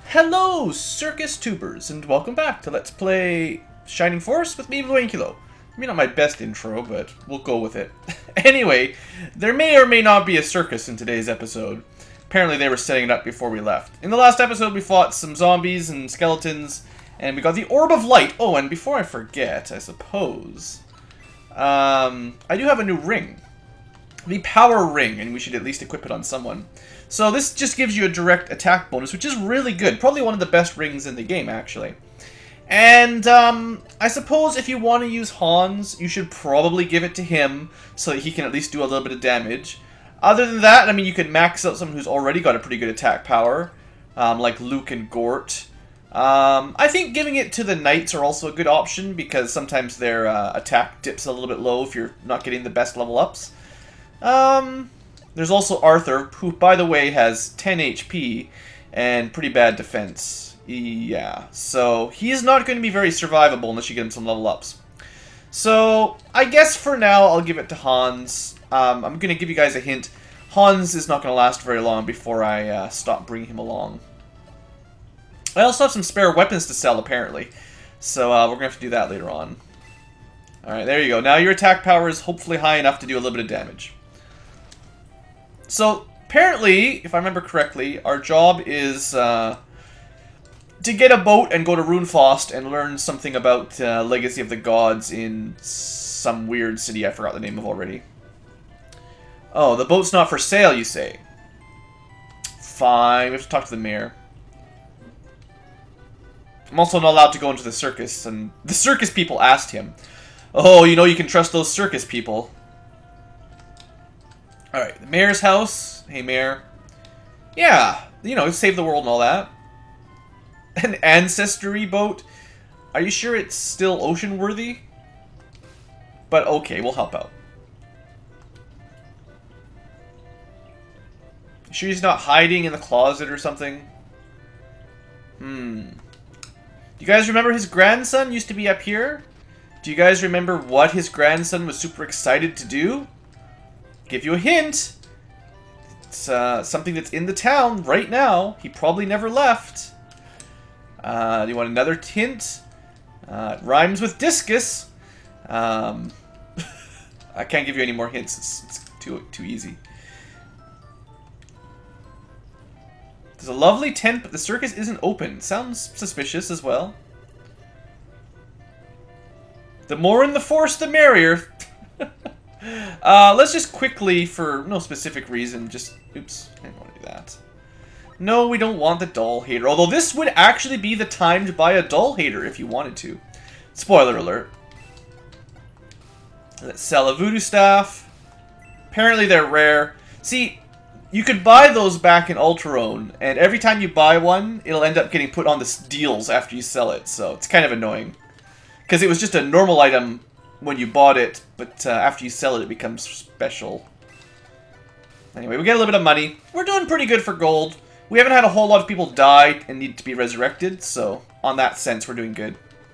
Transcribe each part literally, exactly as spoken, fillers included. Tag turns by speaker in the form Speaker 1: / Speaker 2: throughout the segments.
Speaker 1: Hello, Circus tubers, and welcome back to Let's Play Shining Force with me, Bluanculo. Maybe not my best intro, but we'll go with it. Anyway, there may or may not be a circus in today's episode. Apparently they were setting it up before we left. In the last episode we fought some zombies and skeletons, and we got the Orb of Light. Oh, and before I forget, I suppose, um, I do have a new ring. The Power Ring, and we should at least equip it on someone. So this just gives you a direct attack bonus, which is really good. Probably one of the best rings in the game, actually. And um, I suppose if you want to use Hans, you should probably give it to him so that he can at least do a little bit of damage. Other than that, I mean, you could max out someone who's already got a pretty good attack power, um, like Luke and Gort. Um, I think giving it to the Knights are also a good option because sometimes their uh, attack dips a little bit low if you're not getting the best level ups. Um, there's also Arthur, who, by the way, has ten H P and pretty bad defense. Yeah, so he's not going to be very survivable unless you get him some level ups. So, I guess for now, I'll give it to Hans. Um, I'm going to give you guys a hint. Hans is not going to last very long before I uh, stop bringing him along. I also have some spare weapons to sell, apparently. So, uh, we're going to have to do that later on. Alright, there you go. Now your attack power is hopefully high enough to do a little bit of damage. So, apparently, if I remember correctly, our job is uh, to get a boat and go to Runefaust and learn something about uh, Legacy of the Gods in some weird city I forgot the name of already. Oh, the boat's not for sale, you say? Fine, we have to talk to the mayor. I'm also not allowed to go into the circus, and the circus people asked him. Oh, you know you can trust those circus people. Alright, the mayor's house. Hey, mayor. Yeah, you know, save the world and all that. An ancestry boat. Are you sure it's still ocean-worthy? But okay, we'll help out. You sure he's not hiding in the closet or something? Hmm. Do you guys remember his grandson used to be up here? Do you guys remember what his grandson was super excited to do? Give you a hint. It's uh, something that's in the town right now. He probably never left. Uh, do you want another hint? Uh, it rhymes with discus. Um, I can't give you any more hints. It's, it's too too easy. There's a lovely tent, but the circus isn't open. Sounds suspicious as well. The more in the force, the merrier. uh, let's just quickly, for no specific reason, just... Oops, I didn't want to do that. No, we don't want the doll hater. Although this would actually be the time to buy a doll hater if you wanted to. Spoiler alert. Let's sell a voodoo staff. Apparently they're rare. See, you could buy those back in Ultron, and every time you buy one, it'll end up getting put on the deals after you sell it, so it's kind of annoying. Because it was just a normal item when you bought it, but uh, after you sell it, it becomes special. Anyway, we get a little bit of money. We're doing pretty good for gold. We haven't had a whole lot of people die and need to be resurrected, so on that sense, we're doing good.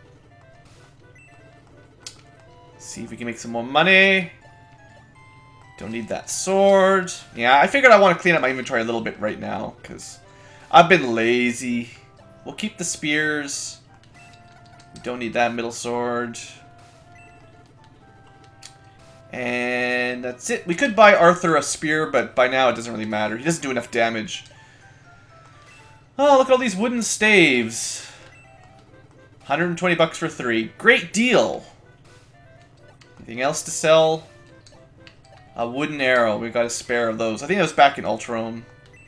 Speaker 1: Let's see if we can make some more money. Don't need that sword. Yeah, I figured I want to clean up my inventory a little bit right now, because I've been lazy. We'll keep the spears. We don't need that middle sword. And that's it. We could buy Arthur a spear, but by now it doesn't really matter. He doesn't do enough damage. Oh, look at all these wooden staves. one hundred twenty bucks for three. Great deal. Anything else to sell? A wooden arrow. We got a spare of those. I think that was back in Ultron.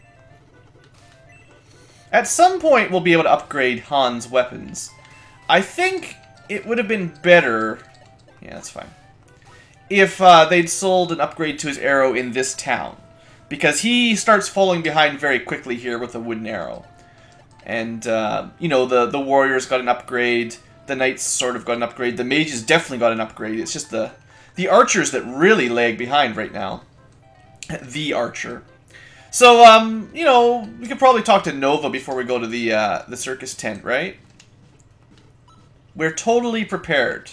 Speaker 1: At some point, we'll be able to upgrade Han's weapons. I think it would have been better... Yeah, that's fine. If uh, they'd sold an upgrade to his arrow in this town. Because he starts falling behind very quickly here with a wooden arrow. And, uh, you know, the, the warriors got an upgrade. The knights sort of got an upgrade. The mages definitely got an upgrade. It's just the, the archers that really lag behind right now. The archer. So, um, you know, we could probably talk to Nova before we go to the, uh, the circus tent, right? We're totally prepared.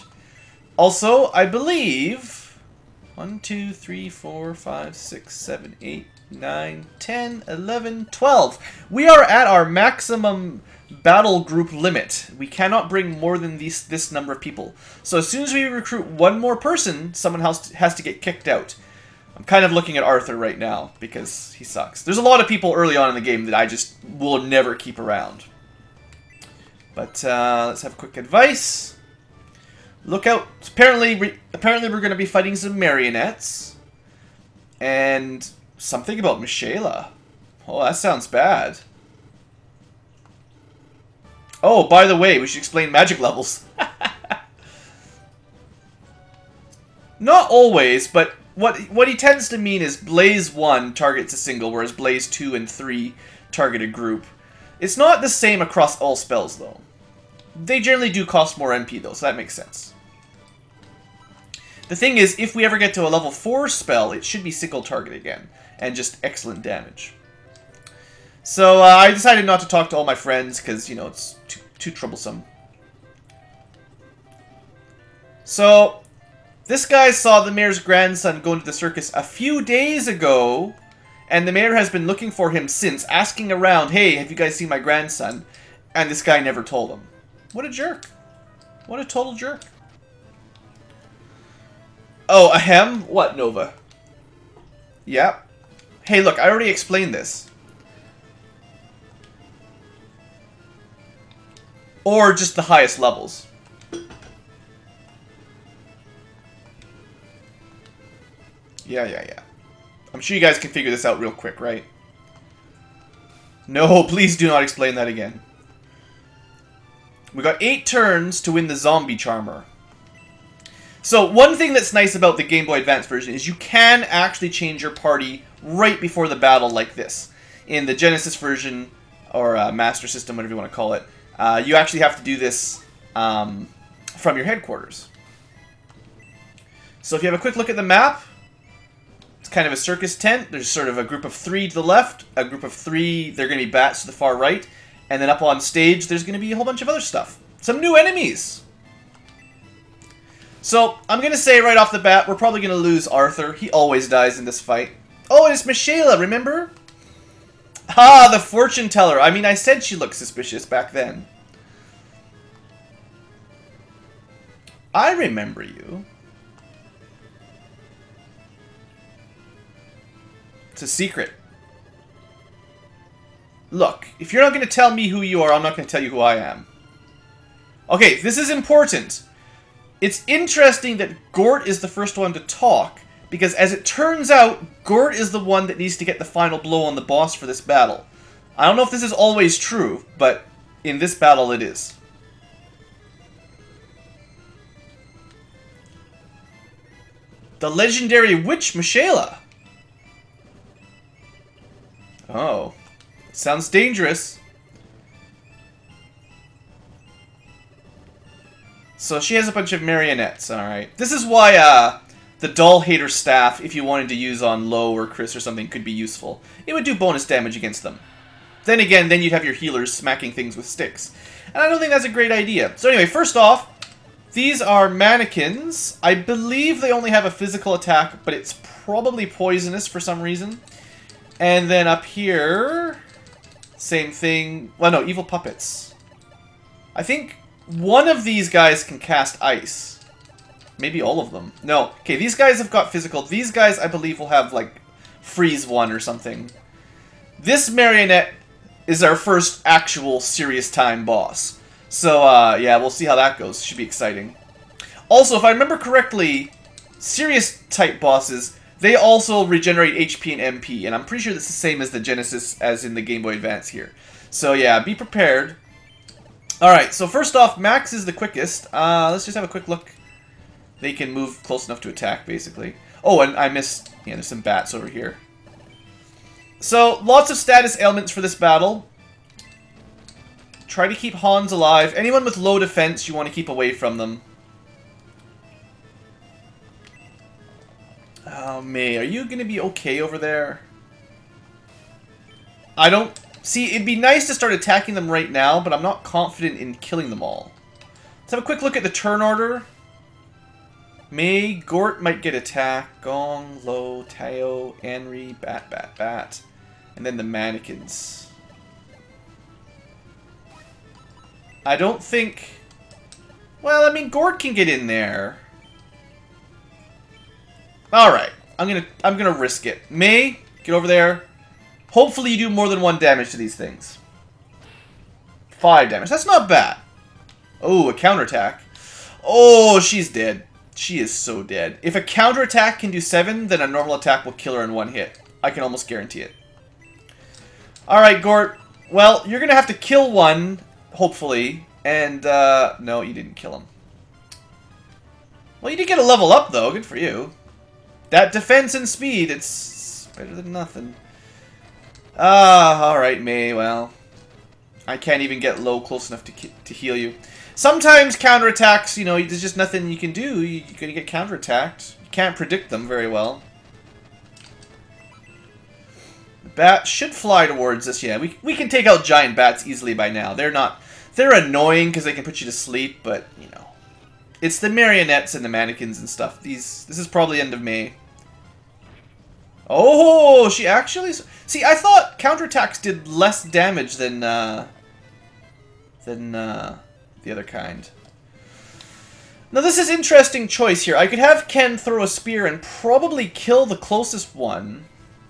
Speaker 1: Also, I believe... one, two, three, four, five, six, seven, eight, nine, ten, eleven, twelve. We are at our maximum battle group limit. We cannot bring more than these, this number of people. So as soon as we recruit one more person, someone else has to get kicked out. I'm kind of looking at Arthur right now because he sucks. There's a lot of people early on in the game that I just will never keep around. But uh, let's have quick advice. Look out. Apparently, we, apparently we're going to be fighting some marionettes. And something about Michaela. Oh, that sounds bad. Oh, by the way, we should explain magic levels. Not always, but what what he tends to mean is Blaze one targets a single, whereas Blaze two and three target a group. It's not the same across all spells, though. They generally do cost more M P, though, so that makes sense. The thing is, if we ever get to a level four spell, it should be single target again, and just excellent damage. So uh, I decided not to talk to all my friends, because, you know, it's too, too troublesome. So, this guy saw the mayor's grandson go into the circus a few days ago, and the mayor has been looking for him since, asking around, hey, have you guys seen my grandson? And this guy never told him. What a jerk. What a total jerk. Oh, ahem? What, Nova? Yep. Hey, look, I already explained this. Or just the highest levels. Yeah, yeah, yeah. I'm sure you guys can figure this out real quick, right? No, please do not explain that again. We got eight turns to win the Zombie Charmer. So, one thing that's nice about the Game Boy Advance version is you can actually change your party right before the battle like this. In the Genesis version, or uh, Master System, whatever you want to call it, uh, you actually have to do this um, from your headquarters. So if you have a quick look at the map, it's kind of a circus tent. There's sort of a group of three to the left, a group of three, they're going to be bats to the far right, and then up on stage there's going to be a whole bunch of other stuff. Some new enemies! So, I'm going to say right off the bat, we're probably going to lose Arthur. He always dies in this fight. Oh, and it's Michaela, remember? Ah, the fortune teller. I mean, I said she looked suspicious back then. I remember you. It's a secret. Look, if you're not going to tell me who you are, I'm not going to tell you who I am. Okay, this is important. It's interesting that Gort is the first one to talk, because as it turns out, Gort is the one that needs to get the final blow on the boss for this battle. I don't know if this is always true, but in this battle it is. The legendary witch Michaela. Oh. Sounds dangerous. So she has a bunch of marionettes, alright. This is why uh, the Doll Hater staff, if you wanted to use on Lo or Chris or something, could be useful. It would do bonus damage against them. Then again, then you'd have your healers smacking things with sticks. And I don't think that's a great idea. So anyway, first off, these are mannequins. I believe they only have a physical attack, but it's probably poisonous for some reason. And then up here, same thing. Well, no, evil puppets. I think one of these guys can cast ice. Maybe all of them. No. Okay, these guys have got physical. These guys, I believe, will have, like, freeze one or something. This marionette is our first actual serious time boss. So, uh, yeah, we'll see how that goes. Should be exciting. Also, if I remember correctly, serious type bosses, they also regenerate H P and M P, and I'm pretty sure that's the same as the Genesis as in the Game Boy Advance here. So, yeah, be prepared. Alright, so first off, Max is the quickest. Uh, let's just have a quick look. They can move close enough to attack, basically. Oh, and I missed... Yeah, there's some bats over here. So, lots of status ailments for this battle. Try to keep Hans alive. Anyone with low defense, you want to keep away from them. Oh, May, are you going to be okay over there? I don't... See, it'd be nice to start attacking them right now, but I'm not confident in killing them all. Let's have a quick look at the turn order. Mei, Gort might get attack. Gong, Lo, Tao, Anri, Bat, Bat, Bat. And then the mannequins. I don't think... Well, I mean, Gort can get in there. Alright. I'm gonna I'm gonna risk it. Mei, get over there. Hopefully you do more than one damage to these things. Five damage. That's not bad. Oh, a counterattack. Oh, she's dead. She is so dead. If a counterattack can do seven, then a normal attack will kill her in one hit. I can almost guarantee it. Alright, Gort. Well, you're gonna have to kill one, hopefully. And, uh, no, you didn't kill him. Well, you did get a level up, though. Good for you. That defense and speed, it's better than nothing. Ah, alright, Mei, well. I can't even get low close enough to, to heal you. Sometimes counterattacks, you know, there's just nothing you can do. You're gonna get counterattacked. You can't predict them very well. The bat should fly towards us, yeah. We, we can take out giant bats easily by now. They're not... They're annoying because they can put you to sleep, but, you know. It's the marionettes and the mannequins and stuff. These... This is probably end of Mei. Oh, she actually... See, I thought counterattacks did less damage than, uh... Than, uh... the other kind. Now, this is interesting choice here. I could have Ken throw a spear and probably kill the closest one.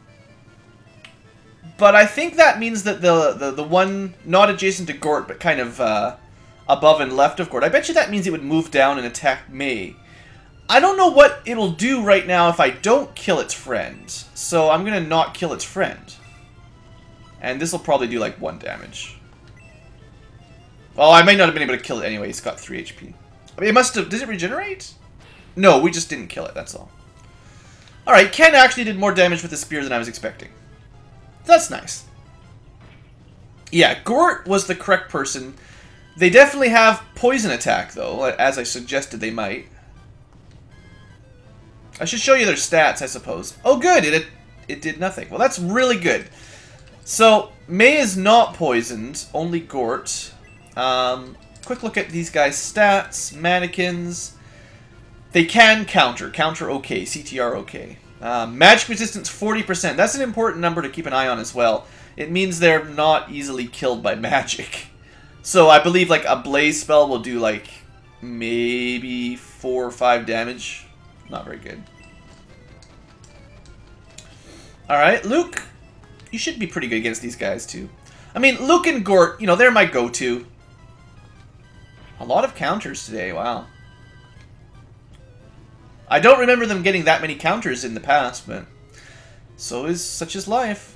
Speaker 1: But I think that means that the, the, the one not adjacent to Gort, but kind of uh, above and left of Gort, I bet you that means it would move down and attack Mei. I don't know what it'll do right now if I don't kill its friend. So I'm going to not kill its friend. And this will probably do like one damage. Oh, I may not have been able to kill it anyway. It's got three H P. I mean, it must have... Does it regenerate? No, we just didn't kill it. That's all. Alright, Ken actually did more damage with the spear than I was expecting. That's nice. Yeah, Gort was the correct person. They definitely have poison attack, though, as I suggested they might. I should show you their stats, I suppose. Oh, good. It, it did nothing. Well, that's really good. So, Mei is not poisoned. Only Gort. Um, quick look at these guys' stats. Mannequins. They can counter. Counter okay. C T R okay. Um, magic resistance forty percent. That's an important number to keep an eye on as well. It means they're not easily killed by magic. So I believe like a blaze spell will do like maybe four or five damage. Not very good. Alright, Luke. You should be pretty good against these guys too. I mean, Luke and Gort, you know, they're my go-to. A lot of counters today, wow. I don't remember them getting that many counters in the past, but so is such is life.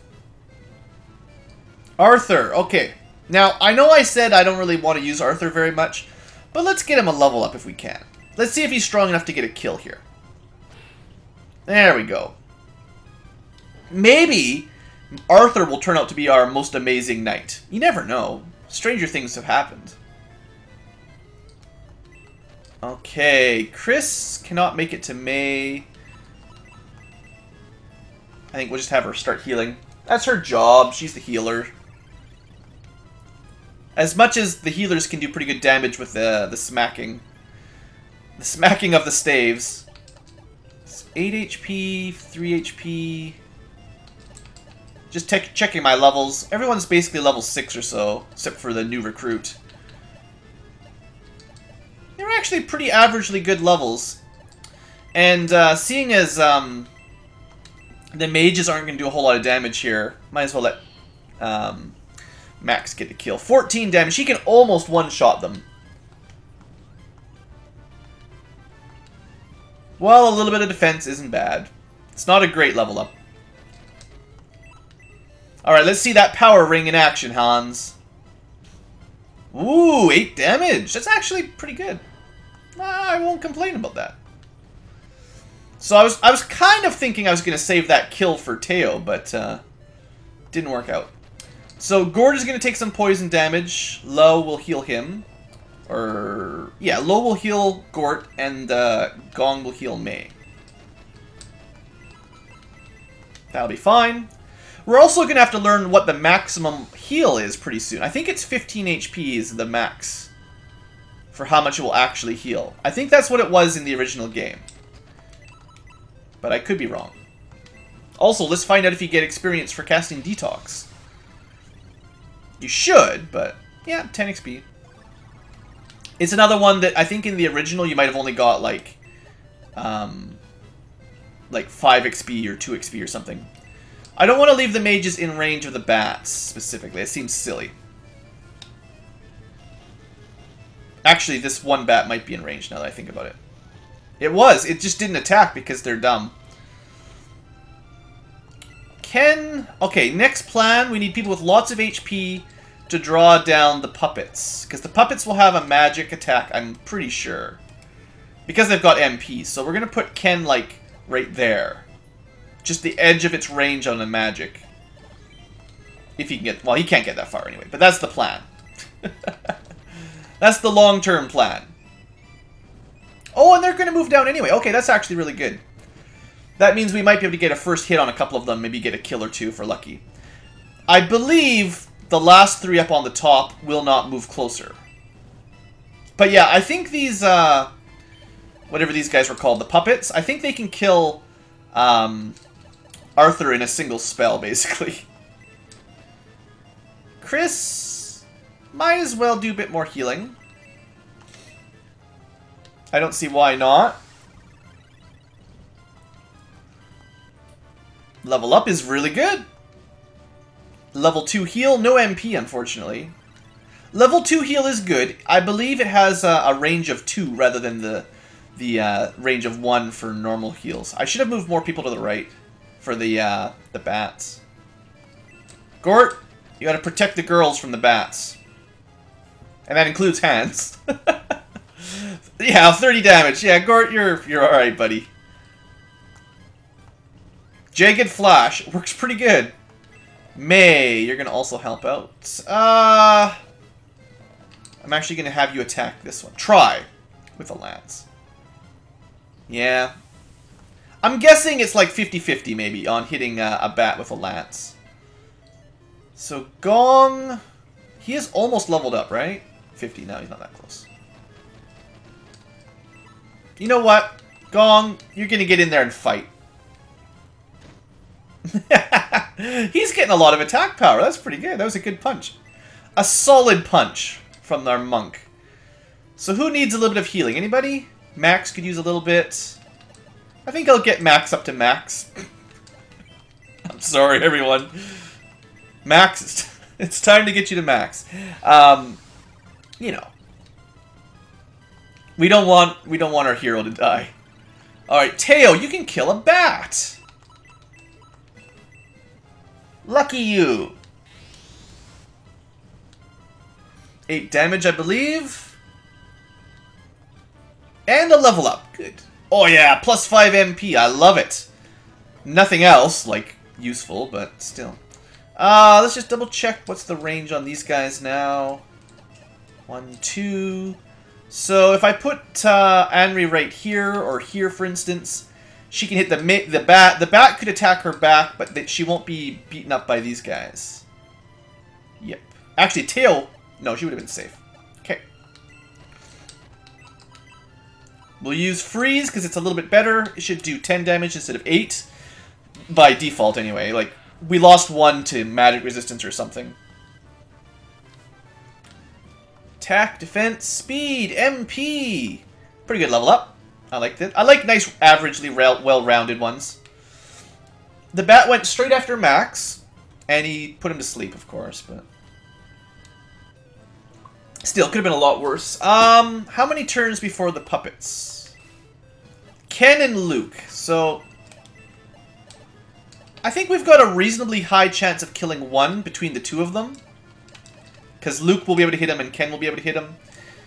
Speaker 1: Arthur, okay. Now, I know I said I don't really want to use Arthur very much, but let's get him a level up if we can. Let's see if he's strong enough to get a kill here. There we go. Maybe Arthur will turn out to be our most amazing knight. You never know. Stranger things have happened. Okay, Chris cannot make it to Mei. I think we'll just have her start healing. That's her job. She's the healer. As much as the healers can do pretty good damage with the, the smacking. The smacking of the staves. It's eight H P, three H P. Just checking my levels. Everyone's basically level six or so, except for the new recruit. They're actually pretty averagely good levels. And uh, seeing as um, the mages aren't going to do a whole lot of damage here, might as well let um, Max get the kill. fourteen damage. He can almost one-shot them. Well, a little bit of defense isn't bad. It's not a great level up. Alright, let's see that power ring in action, Hans. Ooh, eight damage. That's actually pretty good. I won't complain about that. So I was I was kind of thinking I was going to save that kill for Teo, but uh, didn't work out. So Gort is going to take some poison damage. Lo will heal him. Or, yeah, Lo will heal Gort, and uh, Gong will heal Mei. That'll be fine. We're also going to have to learn what the maximum heal is pretty soon. I think it's fifteen H P is the max for how much it will actually heal. I think that's what it was in the original game. but I could be wrong. Also, let's find out if you get experience for casting Detox. You should, but yeah, ten X P. It's another one that I think in the original you might have only got like, um, like five X P or two X P or something. I don't want to leave the mages in range of the bats specifically. It seems silly. Actually, this one bat might be in range now that I think about it. It was. It just didn't attack because they're dumb. Ken... Okay, next plan. We need people with lots of H P to draw down the puppets. Because the puppets will have a magic attack, I'm pretty sure. Because they've got M P. So we're going to put Ken, like, right there. Just the edge of its range on the magic. If he can get... Well, he can't get that far anyway. But that's the plan. That's the long-term plan. Oh, and they're going to move down anyway. Okay, that's actually really good. That means we might be able to get a first hit on a couple of them. Maybe get a kill or two if we're lucky. I believe the last three up on the top will not move closer. But yeah, I think these... Uh, whatever these guys were called, the puppets, I think they can kill... Um... Arthur in a single spell, basically. Chris might as well do a bit more healing. I don't see why not. Level up is really good. Level two heal, no M P, unfortunately. Level two heal is good. I believe it has a, a range of two rather than the, the uh, range of one for normal heals. I should have moved more people to the right. For the, uh, the bats. Gort, you gotta protect the girls from the bats. And that includes hands. Yeah, thirty damage. Yeah, Gort, you're, you're alright, buddy. Jagged Flash. Works pretty good. May, you're gonna also help out. Uh, I'm actually gonna have you attack this one. Try with a lance. Yeah. I'm guessing it's like fifty fifty maybe on hitting uh, a bat with a lance. So Gong, he is almost leveled up, right? fifty, no, he's not that close. You know what? Gong, you're going to get in there and fight. He's getting a lot of attack power. That's pretty good. That was a good punch. A solid punch from our monk. So who needs a little bit of healing? Anybody? Max could use a little bit. I think I'll get Max up to max. I'm sorry, everyone. Max, it's time to get you to max. Um, you know, we don't want we don't want our hero to die. All right, Teo, you can kill a bat. Lucky you. Eight damage, I believe, and a level up. Good. Oh yeah, plus five M P. I love it. Nothing else, like, useful, but still. Uh, let's just double check what's the range on these guys now. One, two. So if I put uh, Anri right here, or here for instance, she can hit the the bat. The bat could attack her back, but th she won't be beaten up by these guys. Yep. Actually, Tail... No, she would have been safe. Okay. We'll use Freeze, because it's a little bit better. It should do ten damage instead of eight. By default, anyway. Like, we lost one to magic resistance or something. Attack, defense, speed, M P. Pretty good level up. I like that. I like nice, averagely well-rounded ones. The bat went straight after Max, and he put him to sleep, of course, but... Still, could have been a lot worse. Um, how many turns before the puppets? Ken and Luke. So, I think we've got a reasonably high chance of killing one between the two of them. Because Luke will be able to hit him and Ken will be able to hit him.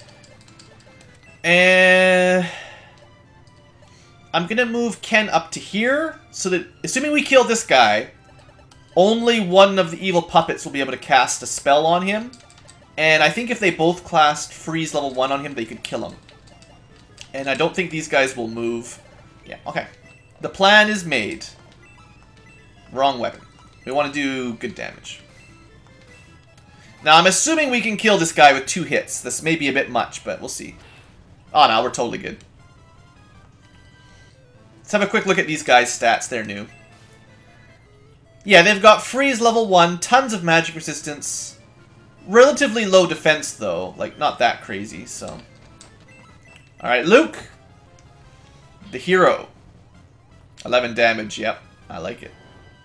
Speaker 1: And I'm going to move Ken up to here. So that, assuming we kill this guy, only one of the evil puppets will be able to cast a spell on him. And I think if they both cast Freeze level one on him, they could kill him. And I don't think these guys will move. Yeah, okay. The plan is made. Wrong weapon. We want to do good damage. Now, I'm assuming we can kill this guy with two hits. This may be a bit much, but we'll see. Oh, no, we're totally good. Let's have a quick look at these guys' stats. They're new. Yeah, they've got freeze level one, tons of magic resistance. Relatively low defense, though. Like, not that crazy, so... Alright, Luke. The hero. eleven damage, yep. I like it.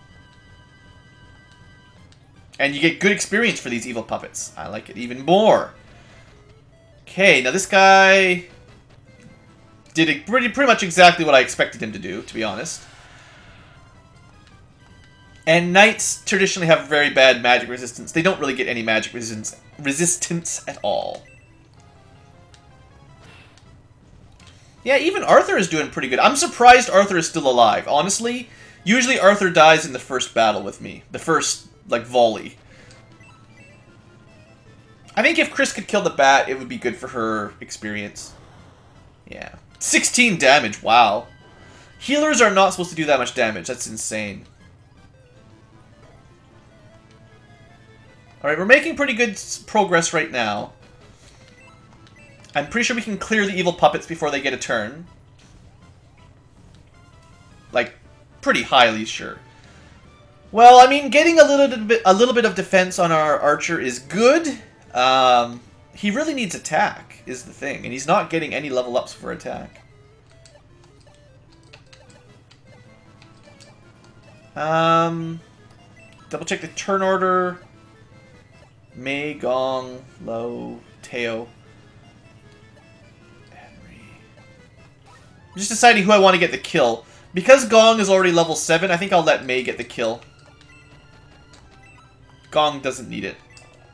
Speaker 1: And you get good experience for these evil puppets. I like it even more. Okay, now this guy... did it pretty, pretty much exactly what I expected him to do, to be honest. And knights traditionally have very bad magic resistance. They don't really get any magic resistance, resistance at all. Yeah, even Arthur is doing pretty good. I'm surprised Arthur is still alive. Honestly, usually Arthur dies in the first battle with me. The first, like, volley. I think if Chris could kill the bat, it would be good for her experience. Yeah. sixteen damage, wow. Healers are not supposed to do that much damage. That's insane. Alright, we're making pretty good progress right now. I'm pretty sure we can clear the evil puppets before they get a turn. Like, pretty highly sure. Well, I mean, getting a little bit, a little bit of defense on our archer is good. Um, he really needs attack, is the thing. And he's not getting any level ups for attack. Um, double check the turn order. Mei, Gong, Lo, Teo. Henry. I'm just deciding who I want to get the kill. Because Gong is already level seven, I think I'll let Mei get the kill. Gong doesn't need it.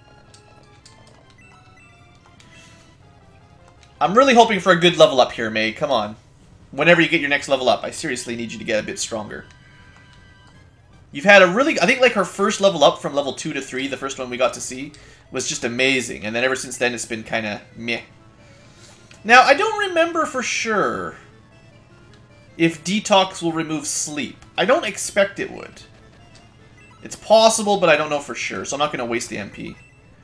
Speaker 1: I'm really hoping for a good level up here, Mei. Come on. Whenever you get your next level up, I seriously need you to get a bit stronger. You've had a really... I think like her first level up from level two to three, the first one we got to see, was just amazing. And then ever since then, it's been kind of meh. Now, I don't remember for sure if Detox will remove sleep. I don't expect it would. It's possible, but I don't know for sure, so I'm not going to waste the M P.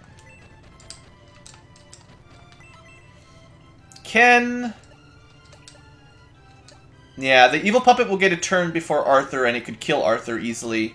Speaker 1: Ken... Yeah, the evil puppet will get a turn before Arthur, and it could kill Arthur easily.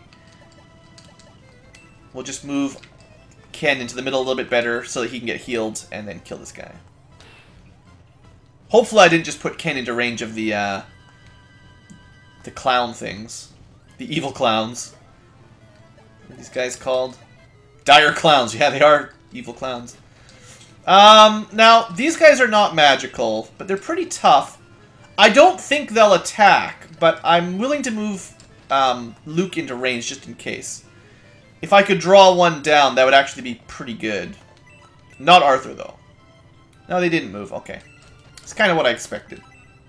Speaker 1: We'll just move Ken into the middle a little bit better so that he can get healed, and then kill this guy. Hopefully I didn't just put Ken into range of the, uh... the clown things. The evil clowns. What are these guys called? Dire clowns. Yeah, they are evil clowns. Um, now, these guys are not magical, but they're pretty tough. I don't think they'll attack, but I'm willing to move um, Luke into range just in case. If I could draw one down, that would actually be pretty good. Not Arthur, though. No, they didn't move. Okay. It's kind of what I expected.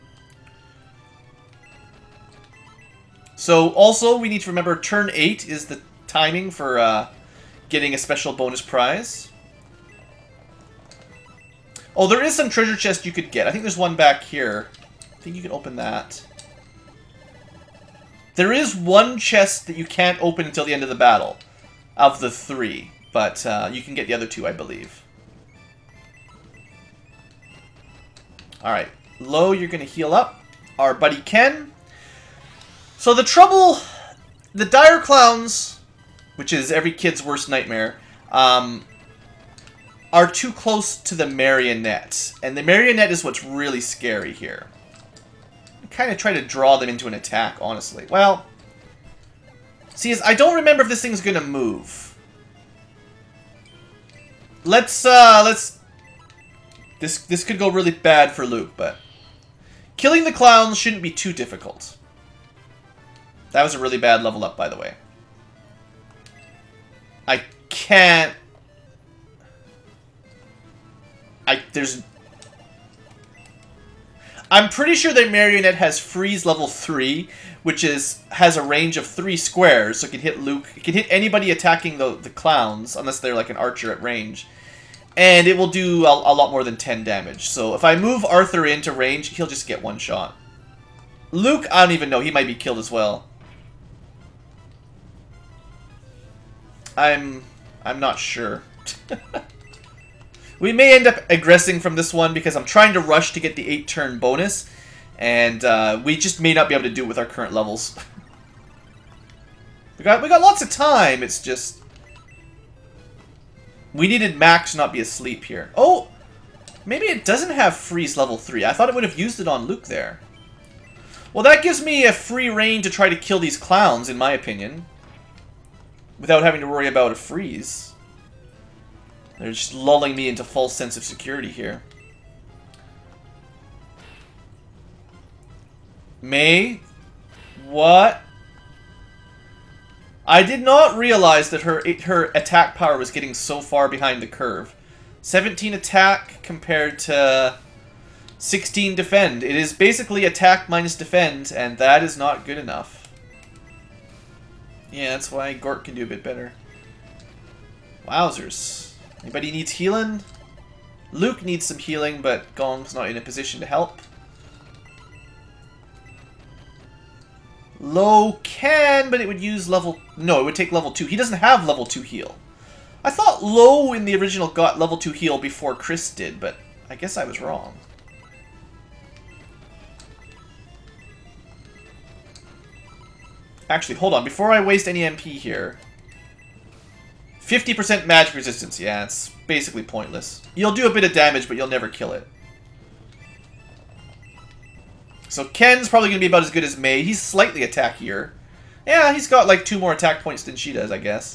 Speaker 1: So, also, we need to remember turn eight is the timing for uh, getting a special bonus prize. Oh, there is some treasure chest you could get. I think there's one back here. I think you can open that. There is one chest that you can't open until the end of the battle. Of the three. But uh, you can get the other two, I believe. Alright. Lo, you're going to heal up. Our buddy Ken. So the trouble... The Dire Clowns, which is every kid's worst nightmare, um, are too close to the Marionette. And the Marionette is what's really scary here. Kind of try to draw them into an attack, honestly. Well, see, I don't remember if this thing's gonna move. Let's, uh, let's... This, this could go really bad for Luke, but... Killing the clowns shouldn't be too difficult. That was a really bad level up, by the way. I can't... I, there's... I'm pretty sure that Marionette has freeze level three, which is has a range of three squares, so it can hit Luke. It can hit anybody attacking the, the clowns, unless they're like an archer at range. And it will do a, a lot more than ten damage. So if I move Arthur into range, he'll just get one shot. Luke, I don't even know. He might be killed as well. I'm... I'm not sure. We may end up aggressing from this one because I'm trying to rush to get the eight turn bonus. And uh, we just may not be able to do it with our current levels. we got we got lots of time. It's just we needed Max not be asleep here. Oh, maybe it doesn't have freeze level three. I thought it would have used it on Luke there. Well, that gives me a free reign to try to kill these clowns, in my opinion, without having to worry about a freeze. They're just lulling me into false sense of security here. May? What? I did not realize that her her attack power was getting so far behind the curve. seventeen attack compared to sixteen defend. It is basically attack minus defend, and that is not good enough. Yeah, that's why Gort can do a bit better. Wowzers. Anybody needs healing? Luke needs some healing, but Gong's not in a position to help. Low can, but it would use level... No, it would take level two. He doesn't have level two heal. I thought Low in the original got level two heal before Chris did, but I guess I was wrong. Actually, hold on. Before I waste any M P here... fifty percent magic resistance. Yeah, it's basically pointless. You'll do a bit of damage, but you'll never kill it. So Ken's probably going to be about as good as May. He's slightly attackier. Yeah, he's got like two more attack points than she does, I guess.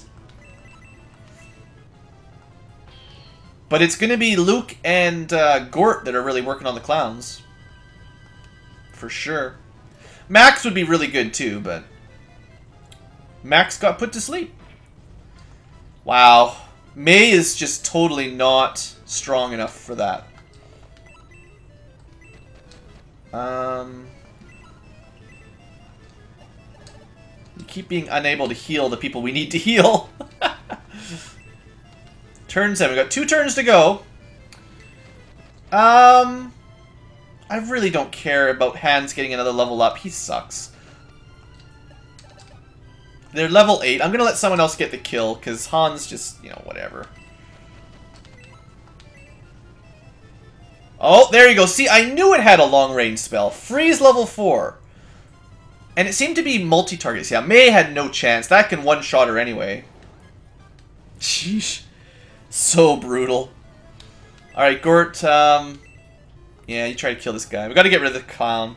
Speaker 1: But it's going to be Luke and uh, Gort that are really working on the clowns. For sure. Max would be really good too, but... Max got put to sleep. Wow. May is just totally not strong enough for that. Um, we keep being unable to heal the people we need to heal. Turn seven. We got two turns to go. Um, I really don't care about Hans getting another level up. He sucks. They're level eight. I'm going to let someone else get the kill, because Hans just, you know, whatever. Oh, there you go. See, I knew it had a long-range spell. Freeze level four. And it seemed to be multi-targets. Yeah, May had no chance. That can one-shot her anyway. Sheesh. So brutal. Alright, Gort, um... yeah, you try to kill this guy. We gotta get rid of the clown.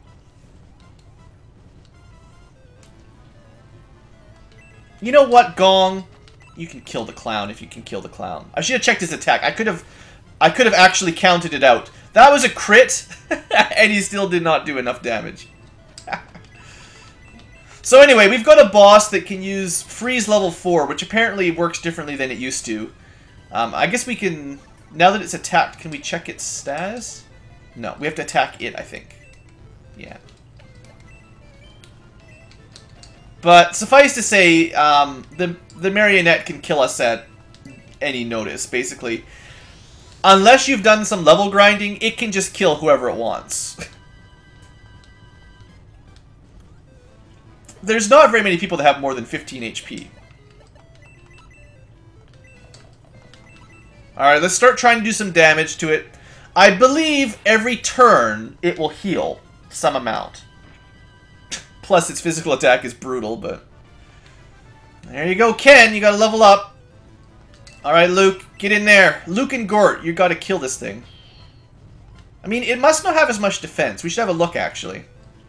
Speaker 1: You know what, Gong? You can kill the clown if you can kill the clown. I should have checked his attack. I could have... I could have actually counted it out. That was a crit, and he still did not do enough damage. So anyway, we've got a boss that can use freeze level four, which apparently works differently than it used to. Um, I guess we can... Now that it's attacked, can we check its status? No, we have to attack it, I think. Yeah. But suffice to say, um, the, the marionette can kill us at any notice, basically. Unless you've done some level grinding, it can just kill whoever it wants. There's not very many people that have more than fifteen H P. Alright, let's start trying to do some damage to it. I believe every turn it will heal some amount. Plus its physical attack is brutal, but... There you go, Ken, you gotta level up. Alright, Luke, get in there. Luke and Gort, you gotta kill this thing. I mean, it must not have as much defense. We should have a look, actually.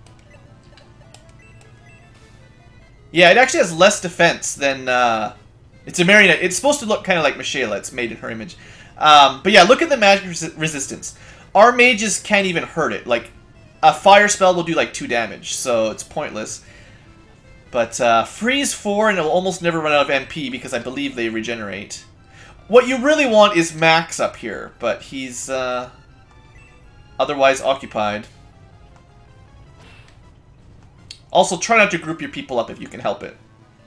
Speaker 1: Yeah, it actually has less defense than, uh... It's a marionette. It's supposed to look kind of like Michaela. It's made in her image. Um, but yeah, look at the magic res resistance. Our mages can't even hurt it. Like, a fire spell will do like two damage, so it's pointless. But, uh, freeze four and it'll almost never run out of M P because I believe they regenerate. What you really want is Max up here, but he's, uh, otherwise occupied. Also, try not to group your people up if you can help it.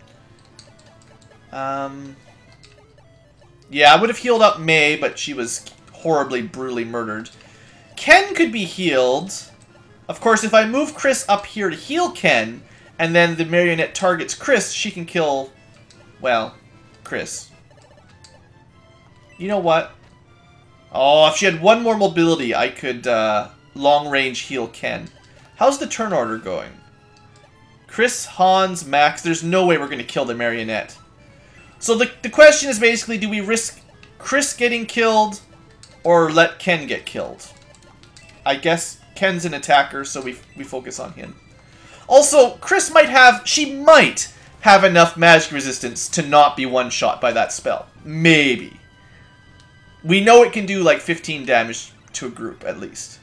Speaker 1: Um, yeah, I would have healed up May, but she was horribly, brutally murdered. Ken could be healed. Of course, if I move Chris up here to heal Ken, and then the marionette targets Chris, she can kill, well, Chris. You know what? Oh, if she had one more mobility, I could uh, long-range heal Ken. How's the turn order going? Chris, Hans, Max. There's no way we're going to kill the marionette. So the, the question is basically, do we risk Chris getting killed or let Ken get killed? I guess Ken's an attacker, so we, we focus on him. Also, Chris might have, she might have enough magic resistance to not be one-shot by that spell. Maybe. We know it can do like fifteen damage to a group, at least.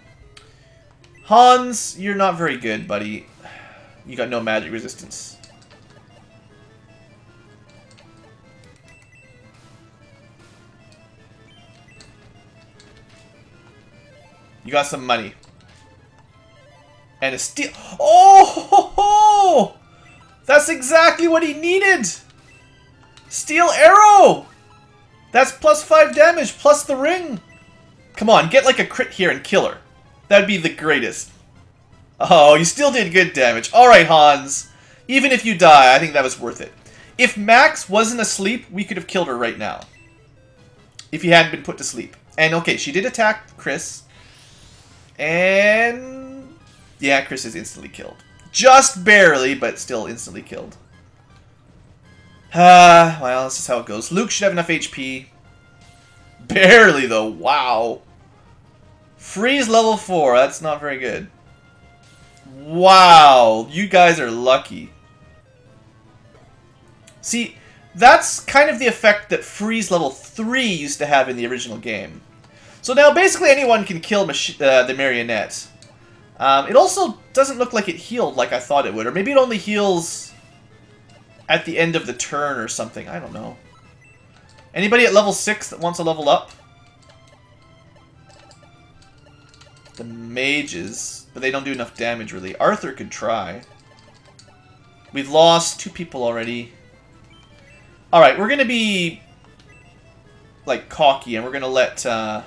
Speaker 1: Hans, you're not very good, buddy. You got no magic resistance. You got some money. And a steel. Oh! Ho, ho! That's exactly what he needed! Steel arrow! That's plus five damage, plus the ring. Come on, get like a crit here and kill her. That'd be the greatest. Oh, you still did good damage. Alright, Hans. Even if you die, I think that was worth it. If Max wasn't asleep, we could have killed her right now. If he hadn't been put to sleep. And okay, she did attack Chris. And... yeah, Chris is instantly killed. Just barely, but still instantly killed. Ah, uh, well, this is how it goes. Luke should have enough H P. Barely, though. Wow. Freeze level four. That's not very good. Wow. You guys are lucky. See, that's kind of the effect that Freeze level three used to have in the original game. So now basically anyone can kill uh, the marionette. Um, it also doesn't look like it healed like I thought it would. Or maybe it only heals at the end of the turn or something. I don't know. Anybody at level six that wants to level up? The mages. But they don't do enough damage, really. Arthur could try. We've lost two people already. Alright, we're going to be like cocky and we're going to let... Uh,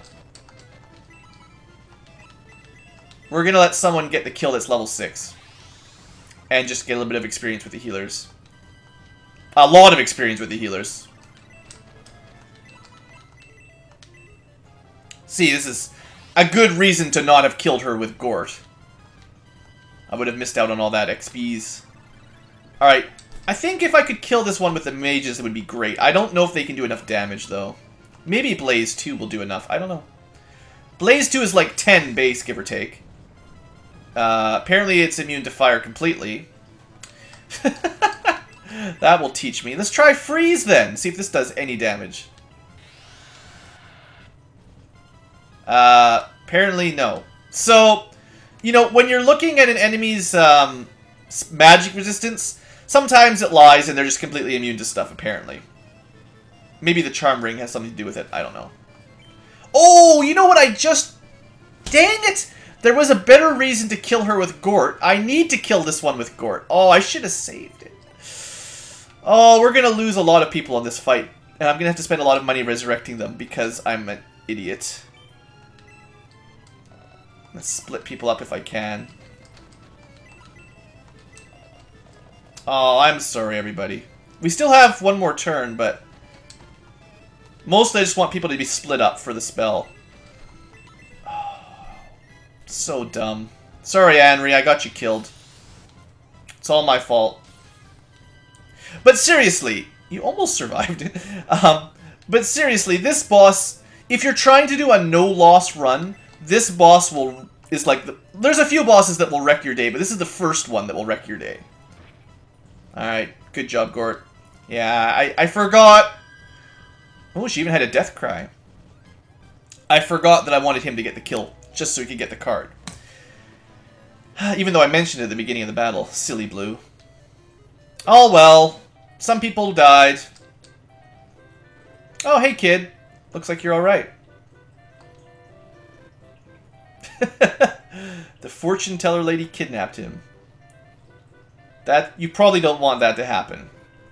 Speaker 1: we're going to let someone get the kill that's level six. And just get a little bit of experience with the healers. A lot of experience with the healers. See, this is a good reason to not have killed her with Gort. I would have missed out on all that X Ps. Alright, I think if I could kill this one with the mages, it would be great. I don't know if they can do enough damage, though. Maybe Blaze two will do enough. I don't know. Blaze two is like ten base, give or take. Uh, apparently it's immune to fire completely. That will teach me. Let's try Freeze, then. See if this does any damage. Uh, apparently, no. So, you know, when you're looking at an enemy's um, magic resistance, sometimes it lies and they're just completely immune to stuff, apparently. Maybe the Charm Ring has something to do with it. I don't know. Oh, you know what I just... Dang it! There was a better reason to kill her with Gort. I need to kill this one with Gort. Oh, I should have saved it. Oh, we're going to lose a lot of people on this fight. And I'm going to have to spend a lot of money resurrecting them because I'm an idiot. Let's split people up if I can. Oh, I'm sorry, everybody. We still have one more turn, but... mostly I just want people to be split up for the spell. Oh, so dumb. Sorry, Anri, I got you killed. It's all my fault. But seriously, you almost survived it. Um, but seriously, this boss, if you're trying to do a no-loss run, this boss will is like the... there's a few bosses that will wreck your day, but this is the first one that will wreck your day. Alright, good job, Gort. Yeah, I, I forgot... oh, she even had a death cry. I forgot that I wanted him to get the kill, just so he could get the card. Even though I mentioned it at the beginning of the battle. Silly Blue. Oh well. Some people died. Oh, hey kid. Looks like you're alright. The fortune teller lady kidnapped him. That, you probably don't want that to happen.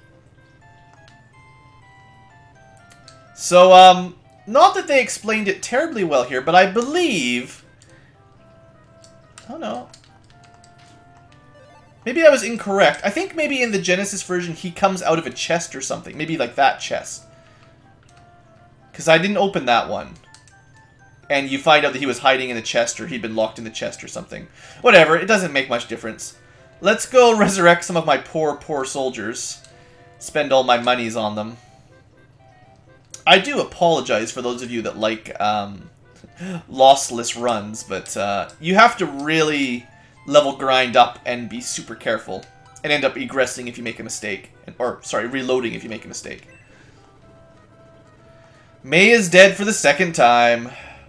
Speaker 1: So, um, not that they explained it terribly well here, but I believe... oh no. Maybe I was incorrect. I think maybe in the Genesis version he comes out of a chest or something. Maybe like that chest. Because I didn't open that one. and you find out that he was hiding in the chest, or he'd been locked in the chest or something. Whatever, it doesn't make much difference. Let's go resurrect some of my poor, poor soldiers. Spend all my monies on them. I do apologize for those of you that like um, lossless runs, but uh, you have to really level grind up and be super careful, and end up egressing if you make a mistake. Or, sorry, reloading if you make a mistake. May is dead for the second time.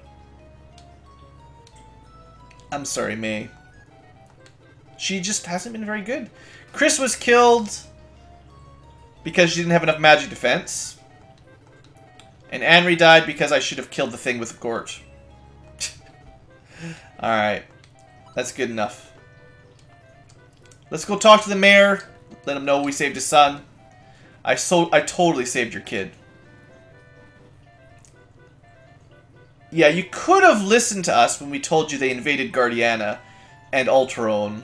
Speaker 1: I'm sorry, May. She just hasn't been very good. Chris was killed because she didn't have enough magic defense. And Anri died because I should have killed the thing with Gort. Alright. That's good enough. Let's go talk to the mayor. Let him know we saved his son. I so I totally saved your kid. Yeah, you could have listened to us when we told you they invaded Guardiana and Alterone.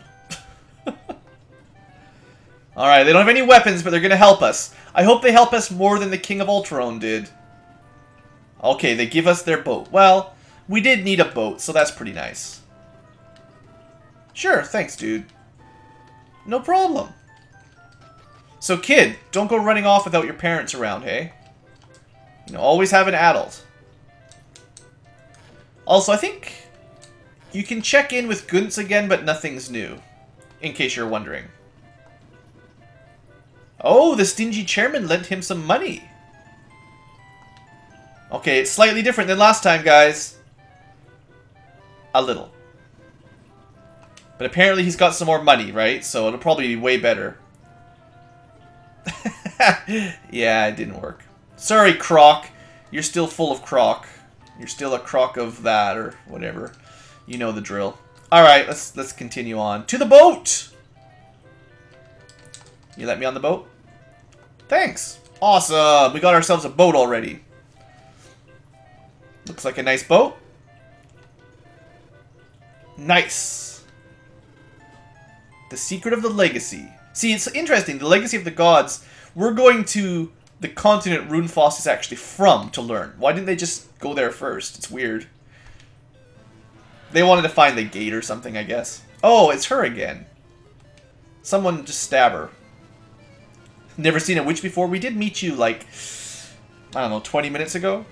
Speaker 1: Alright, they don't have any weapons, but they're going to help us. I hope they help us more than the King of Alterone did. Okay, they give us their boat. Well, we did need a boat, so that's pretty nice. Sure, thanks, dude. No problem. So, kid, don't go running off without your parents around, hey? You know, always have an adult. Also, I think you can check in with Guntz again, but nothing's new. In case you're wondering. Oh, the stingy chairman lent him some money. Okay, it's slightly different than last time, guys. A little. But apparently he's got some more money, right? So it'll probably be way better. Yeah, it didn't work. Sorry, Croc. You're still full of croc. You're still a croc of that, or whatever. You know the drill. Alright, let's let's continue on. To the boat! You let me on the boat? Thanks! Awesome! We got ourselves a boat already. Looks like a nice boat. Nice! The secret of the legacy. See, it's interesting. The legacy of the gods. We're going to the continent Runefoss is actually from to learn. Why didn't they just go there first? It's weird. They wanted to find the gate or something, I guess. Oh, it's her again. Someone just stab her. Never seen a witch before. We did meet you, like, I don't know, twenty minutes ago?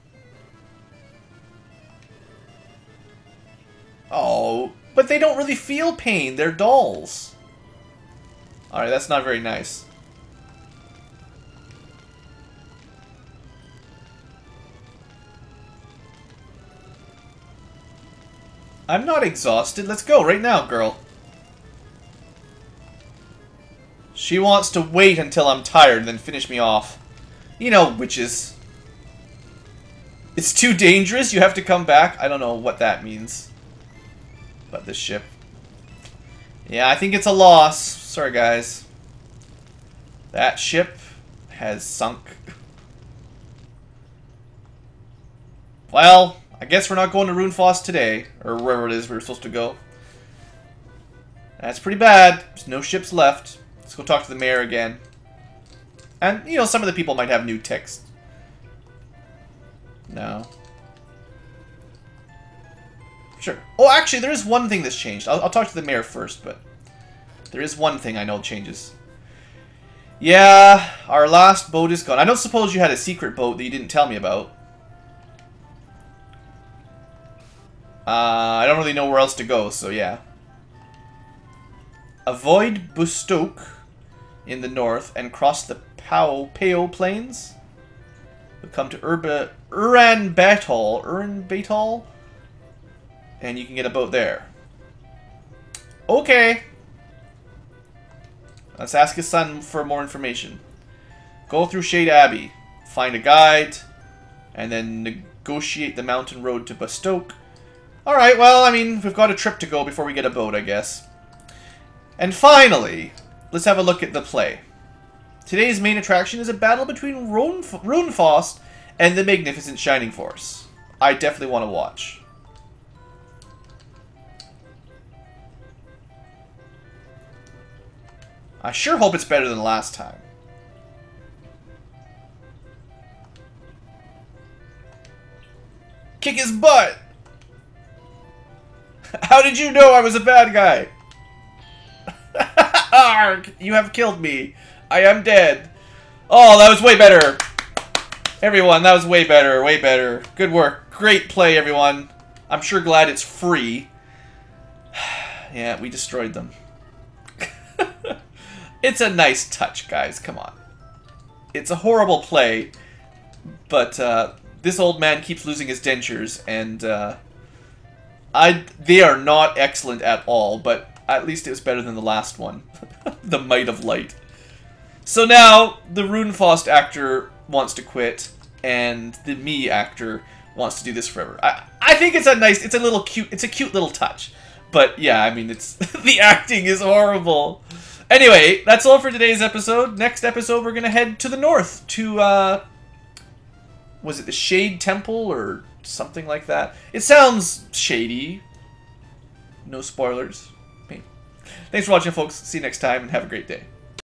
Speaker 1: Oh, but they don't really feel pain. They're dolls. Alright, that's not very nice. I'm not exhausted. Let's go right now, girl. She wants to wait until I'm tired and then finish me off. You know, witches. It's too dangerous. You have to come back. I don't know what that means. But this ship. Yeah, I think it's a loss. Sorry, guys. That ship has sunk. Well, I guess we're not going to Runefoss today. Or wherever it is we were supposed to go. That's pretty bad. There's no ships left. Let's go talk to the mayor again. And, you know, some of the people might have new text. No. Sure. Oh, actually, there is one thing that's changed. I'll, I'll talk to the mayor first, but there is one thing I know changes. Yeah, our last boat is gone. I don't suppose you had a secret boat that you didn't tell me about. Uh, I don't really know where else to go, so yeah. Avoid Bustoke in the north and cross the Pao Pao Plains. We'll come to Urba Uran Batal. Uran Batal? And you can get a boat there. Okay. Let's ask his son for more information. Go through Shade Abbey. Find a guide. And then negotiate the mountain road to Bustoke. Alright, well, I mean, we've got a trip to go before we get a boat, I guess. And finally, let's have a look at the play. Today's main attraction is a battle between Rune Runefoss and the magnificent Shining Force. I definitely want to watch. I sure hope it's better than last time. Kick his butt! How did you know I was a bad guy? Arg! You have killed me. I am dead. Oh, that was way better. Everyone, that was way better, way better. Good work. Great play, everyone. I'm sure glad it's free. Yeah, we destroyed them. It's a nice touch, guys. Come on. It's a horrible play, but uh, this old man keeps losing his dentures, and uh, I they are not excellent at all, but at least it was better than the last one. The Might of Light. So now, the Runefaust actor wants to quit, and the me actor wants to do this forever. I, I think it's a nice, it's a little cute, it's a cute little touch. But yeah, I mean, it's the acting is horrible. Anyway, that's all for today's episode. Next episode, we're going to head to the north to, uh, was it the Shade Temple or something like that? It sounds shady. No spoilers. Thanks for watching, folks. See you next time, and have a great day.